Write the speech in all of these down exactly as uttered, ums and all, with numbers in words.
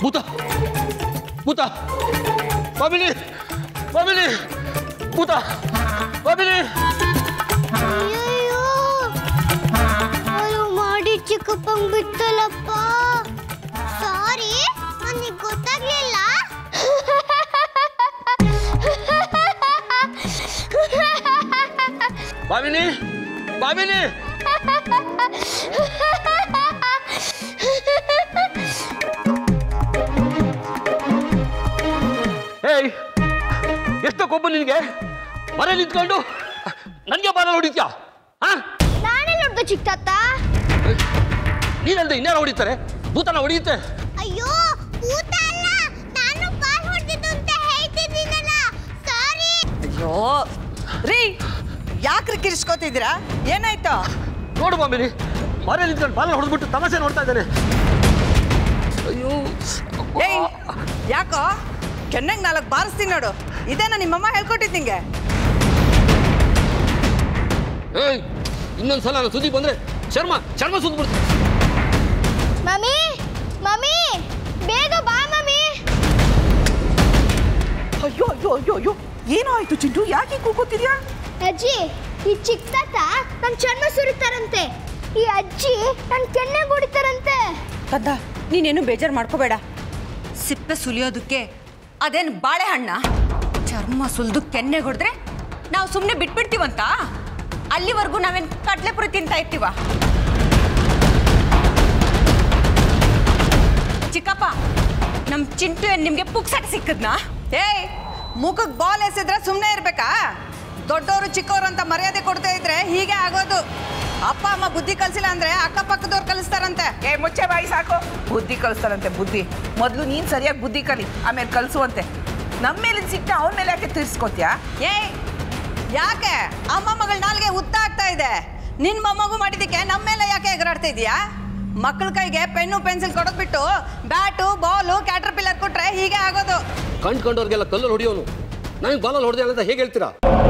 ಭೂತ ಭೂತ ಬಾಬಿನಿ ಬಾಬಿನಿ ಭೂತ ಬಾಬಿನಿ ಮಾಡಿ ಚಿಕ್ಕಪ್ಪಂಗ್ ಬಿಟ್ಟಲ್ಲಪ್ಪ ಸಾರಿ ನನಗೆ ಗೊತ್ತಾಗ್ಲಿಲ್ಲ ಬಾಬಿನಿ ಬಾಬಿನಿ ಏಯ್ ಎಷ್ಟೋ ಕೊಬ್ಬು ನಿನಗೆ ಮನೆ ನಿಂತ್ಕೊಂಡು ನನಗೆ ಬಾಲ ಹೊಡಿತ್ಯಾ ನಾನೇ ನೋಡ್ದ ಚಿಕ್ಕ ತಾತ ನೀನಲ್ದೆ ಇನ್ಯಾರು ಹೊಡಿತಾರೆ ಭೂತನ ಹೊಡಿಯುತ್ತೆ ಅಯ್ಯೋ ಭೂತ ಅಲ್ಲ ನಾನು ಬಾಲ್ ಹೊಡೆದಿದ್ದು ಅಂತ ಹೇಳ್ತಿದ್ದೀನಲ್ಲ ಸಾರಿ ಅಯ್ಯೋ ರೀ ಯಾಕ್ರಿ ಕಿರಿಸ್ಕೋತಿದ್ದೀರಾ ಏನಾಯ್ತು ನೋಡು ಬಾಬಿನಿ ಮನೆ ನಿಂತ್ಕೊಂಡು ಬಾಲ ಹೊಡೆದ್ಬಿಟ್ಟು ತಮಾಷೆ ನೋಡ್ತಾ ಇದ್ದಾನೆ ಅಯ್ಯೋ ಏಯ್ ಯಾಕೋ ಕೆನ್ನಂಗ್ ನಾಲ್ಕು ಬಾರಿಸ್ತೀನಿ ನೋಡು ಇದೇನಾ ನಿಮ್ಮಮ್ಮ ಹೇಳ್ಕೊಟ್ಟಿದ್ದು ನಿಂಗೆ ಏಯ್ ಇನ್ನೊಂದ್ಸಲ ನಾನು ಸುದ್ದಿ ಬಂದ್ರೆ ಚರ್ಮ ಚರ್ಮ ಸುದ್ಬಿಡ್ತೀನಿ ಮಮ್ಮಿ ಮಮ್ಮಿ ಬೇಗ ಬಾ ಮಮ್ಮಿ ಅಯ್ಯೋ ಅಯ್ಯೋ ಅಯ್ಯೋ ಅಯ್ಯೋ ಏನೋ ಆಯ್ತು ಚಿಂಟು ಯಾಕೆ ಕೂಗೋತಿದ್ಯಾ ಅಜ್ಜಿ ಈ ಚಿಕ್ಕ ತಾತ ನನ್ನ ಚರ್ಮ ಸುರಿತಾರಂತೆ ಈ ಅಜ್ಜಿ ನನ್ನ ಕೆನ್ನೆ ಗುಡಿತಾರಂತೆ ಪದ್ದ ನೀನೇನು ಬೇಜಾರು ಮಾಡ್ಕೋಬೇಡ ಸಿಪ್ಪೆ ಸುಲಿಯೋದಕ್ಕೆ ಅದೇನು ಬಾಳೆಹಣ್ಣ ಚರ್ಮ ಸುಲಿದು ಕೆನ್ನೆ ಹೊಡೆದ್ರೆ ನಾವು ಸುಮ್ಮನೆ ಬಿಟ್ಬಿಡ್ತೀವಂತ ಅಲ್ಲಿವರೆಗೂ ನಾವೇನು ಕಟ್ಲೆಪುರಿ ತಿಂತಾ ಇರ್ತೀವ ಚಿಕ್ಕಪ್ಪ ನಮ್ಮ ಚಿಂಟು ಏನು ನಿಮಗೆ ಪುಕ್ಸಟ್ ಸಿಕ್ಕದ್ನಾ ಏಯ್ ಮುಖಕ್ಕೆ ಬಾಲ್ ಎಸೆದ್ರೆ ಸುಮ್ಮನೆ ಇರ್ಬೇಕಾ ದೊಡ್ಡವರು ಚಿಕ್ಕವರು ಅಂತ ಮರ್ಯಾದೆ ಕೊಡ್ತಾ ಇದ್ರೆ ಹೀಗೆ ಆಗೋದು ಅಪ್ಪ ಅಮ್ಮ ಬುದ್ಧಿ ಕಲಿಸಿಲ್ಲ ಅಂದ್ರೆ ಅಕ್ಕಪಕ್ಕದವ್ರು ಕಲಿಸ್ತಾರಂತೆ ಏ ಮುಚ್ಚೆ ಬಾಯಿ ಸಾಕು ಬುದ್ಧಿ ಕಲಿಸ್ತಾರಂತೆ ಬುದ್ಧಿ ಮೊದಲು ನೀನು ಸರಿಯಾಗಿ ಬುದ್ಧಿ ಕಲಿ ಆಮೇಲೆ ಕಲಿಸುವಂತೆ ನಮ್ಮ ಮೇಲಿನ ಸಿಟ್ಟ ಅವ್ರ ಮೇಲೆ ಯಾಕೆ ತೀರಿಸ್ಕೋತ್ಯಾ ಏಯ್ ಯಾಕೆ ಅಮ್ಮ ಮಗಳ ನಾಲ್ಗೆ ಉದ್ದ ಆಗ್ತಾ ಇದೆ ನಿನ್ ಮೊಮ್ಮಗು ಮಾಡಿದ್ದಕ್ಕೆ ನಮ್ಮ ಮೇಲೆ ಯಾಕೆ ಎಗರಾಡ್ತಾ ಇದೀಯಾ ಮಕ್ಕಳ ಕೈಗೆ ಪೆನ್ನು ಪೆನ್ಸಿಲ್ ಕೊಡೋದ್ ಬಿಟ್ಟು ಬ್ಯಾಟು ಬಾಲು ಕ್ಯಾಟರ್ ಪಿಲ್ಲರ್ ಕೊಟ್ರೆ ಹೀಗೆ ಆಗೋದು ಕಂಡ್ಕೊಂಡವ್ರಿಗೆಲ್ಲ ಕಲ್ಲಲ್ಲಿ ಹೊಡಿಯೋನು ನನಗೆ ಬಾಲಲ್ಲಿ ಹೊಡೆದೆ ಅಂತ ಹೇಗೆ ಹೇಳ್ತೀರಾ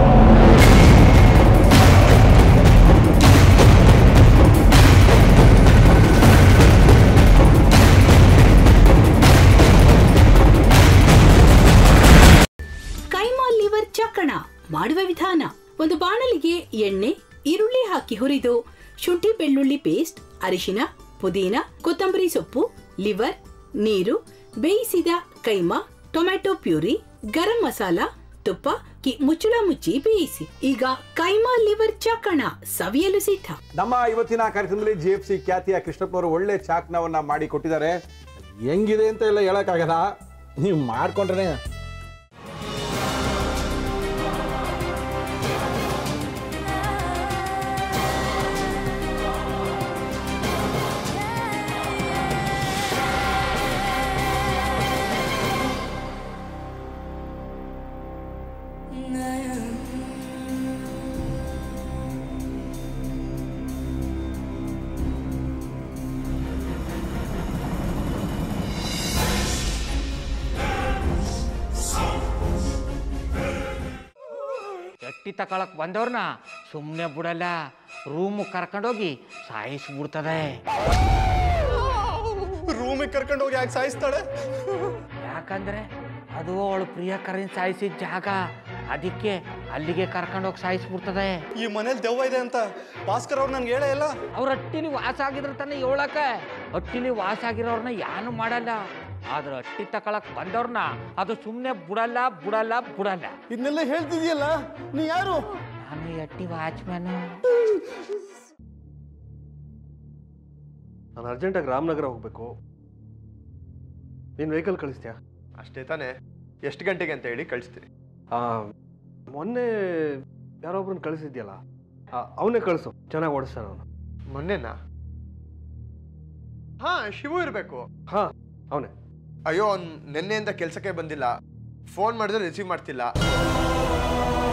ಕೈಮಾ ಲಿವರ್ ಚಕ್ಕಣ ಮಾಡುವ ವಿಧಾನ ಒಂದು ಬಾಣಲಿಗೆ ಎಣ್ಣೆ ಈರುಳ್ಳಿ ಹಾಕಿ ಹುರಿದು ಶುಂಠಿ ಬೆಳ್ಳುಳ್ಳಿ ಪೇಸ್ಟ್ ಅರಿಶಿನ ಪುದೀನ ಕೊತ್ತಂಬರಿ ಸೊಪ್ಪು ಲಿವರ್ ನೀರು ಬೇಯಿಸಿದ ಕೈಮಾ ಟೊಮ್ಯಾಟೊ ಪ್ಯೂರಿ ಗರಂ ಮಸಾಲ ತುಪ್ಪ ಮುಚ್ಚಳ ಮುಚ್ಚಿ ಬೇಯಿಸಿ ಈಗ ಕೈಮಾ ಲಿವರ್ ಚಕ್ಕಣ ಸವಿಯಲು ಸಿದ್ಧ ನಮ್ಮ ಇವತ್ತಿನ ಕಾರ್ಯಕ್ರಮದಲ್ಲಿ ಜಿ ಎಫ್ ಸಿ ಖ್ಯಾತಿಯ ಕೃಷ್ಣಪ್ಪ ಅವರು ಒಳ್ಳೆ ಚಾಕ್ನವನ್ನ ಮಾಡಿ ಕೊಟ್ಟಿದ್ದಾರೆ ಹೆಂಗಿದೆ ಅಂತ ಎಲ್ಲ ಹೇಳಕ್ಕಾಗಲ್ಲ ನೀವು ಮಾಡ್ಕೊಂಡ್ರೆ ಎಟ್ಟಿ ತಕೊಳಕ್ ಬಂದವ್ರನ್ನ ಸುಮ್ಮನೆ ಬಿಡಲ್ಲ ರೂಮ್ ಕರ್ಕೊಂಡೋಗಿ ಸಾಯಿಸ್ಬಿಡ್ತದೆ ರೂಮಿಗೆ ಕರ್ಕೊಂಡು ಹೋಗಿ ಯಾಕೆ ಸಾಯಿಸ್ತಾಳೆ ಯಾಕಂದ್ರೆ ಅದು ಅವಳು ಪ್ರಿಯಕರನ್ ಸಾಯಿಸಿದ ಜಾಗ ಅದಕ್ಕೆ ಅಲ್ಲಿಗೆ ಕರ್ಕೊಂಡೋಗಿ ಸಾಯಿಸ್ಬಿಡ್ತದೆ ಈ ಮನೇಲಿ ದೆವ್ವ ಇದೆ ಅಂತ ಭಾಸ್ಕರ್ ಅವ್ರು ನನ್ಗೆ ಹೇಳೇ ಇಲ್ಲ ಅವ್ರ ಹಟ್ಟಿಲಿ ವಾಸ ಆಗಿದ್ರೆ ತಾನೆ ಹೇಳಕ ಹಟ್ಟಿಲಿ ವಾಸ ಆಗಿರೋರ್ನ ಯಾನು ಮಾಡಲ್ಲ ಆದ್ರೆ ಹಟ್ಟಿ ತಕೊಳಕ್ ಬಂದವ್ರನ್ನ ಅದು ಸುಮ್ಮನೆ ಬಿಡಲ್ಲ ಬಿಡಲ್ಲ ಬಿಡಲ್ಲ ಇದನ್ನೆಲ್ಲ ಹೇಳ್ತಿದ್ಯಲ್ಲ ನೀ ಯಾರು ನಾನು ಹಟ್ಟಿ ವಾಚ್ಮ್ಯಾನು ನಾನು ಅರ್ಜೆಂಟಾಗಿ ರಾಮನಗರ ಹೋಗ್ಬೇಕು ನೀನು ವೆಹಿಕಲ್ ಕಳಿಸ್ತೀಯಾ ಅಷ್ಟೇ ತಾನೆ ಎಷ್ಟು ಗಂಟೆಗೆ ಅಂತ ಹೇಳಿ ಕಳಿಸ್ತೀನಿ ಮೊನ್ನೆ ಯಾರೊಬ್ರನ್ನ ಕಳಿಸಿದ್ಯಲ್ಲ ಅವನೇ ಕಳಿಸು ಚೆನ್ನಾಗಿ ಓಡಿಸ್ತಾನೆ ಅವನು ಮೊನ್ನೆನಾ ಹಾ ಶಿವು ಇರಬೇಕು ಹಾ ಅವನೇ ಅಯ್ಯೋ ಅವ್ನು ನಿನ್ನೆಯಿಂದ ಕೆಲಸಕ್ಕೆ ಬಂದಿಲ್ಲ ಫೋನ್ ಮಾಡಿದ್ರೆ ರಿಸೀವ್ ಮಾಡ್ತಿಲ್ಲ